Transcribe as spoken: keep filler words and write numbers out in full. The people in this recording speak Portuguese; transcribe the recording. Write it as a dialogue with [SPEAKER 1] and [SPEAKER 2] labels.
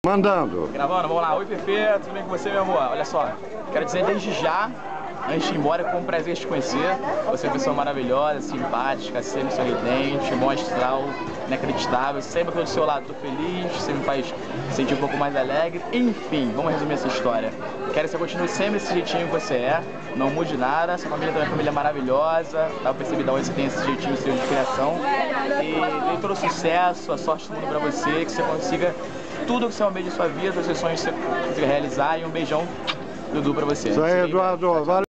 [SPEAKER 1] Mandando.
[SPEAKER 2] Gravando, vamos lá. Oi, Pepe, tudo bem com você, meu amor? Olha só, quero dizer desde já, antes de ir embora, foi um prazer te conhecer. Você é uma pessoa maravilhosa, simpática, sempre sorridente, bom astral, inacreditável. Sempre que eu do seu lado tô feliz, você me faz sentir um pouco mais alegre. Enfim, vamos resumir essa história. Quero que você continue sempre esse jeitinho que você é, não mude nada. Sua família também é uma família maravilhosa, dá pra perceber da onde você tem esse jeitinho seu de criação. E dê todo o sucesso, a sorte do mundo pra você, que você consiga tudo que você almeja em sua vida, os seus sonhos você consiga realizar. E um beijão, Dudu, pra você.
[SPEAKER 1] Isso aí, Eduardo. Valeu.